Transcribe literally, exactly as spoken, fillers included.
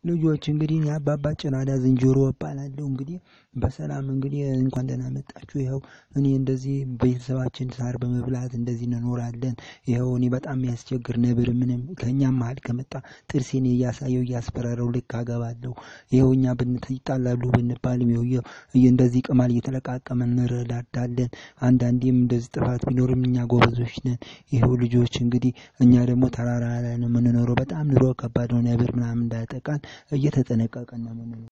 ልጆች እንግዲህ ያባባ ጭናዳ ዝንጀሮ እባላለሁ እንግዲህ በሰላም እንግዲህ እንኳን ደህና መጣችሁ ይኸው እኔ እንደዚህ ቤተሰባችን ሳር በመብላት እንደዚህ እንኖራለን ይኸው እኔ በጣም ያስቸግር ነበር ምንም ከኛም መሃል ከመጣ ጥርሴን እያሳየው እያስፈራረው ልክ አገባለሁ ይኸውኛ ብንጣላሉ ብንባልም ይኸው እንደዚህ ቅማል እየተለቃቀመን እንረዳዳለን አንዳንዴም እንደዚህ ጥፋት ቢኖርም እኛ ጎበዞች ነን ይኸው ልጆች እንግዲህ እኛ ደግሞ ተራራ ላይ ነው የምንኖረው በጣም ኑሮ ከባድ ነው ነበር ምናምን እንዳያጠቃን እየተጠነቀቀን ነው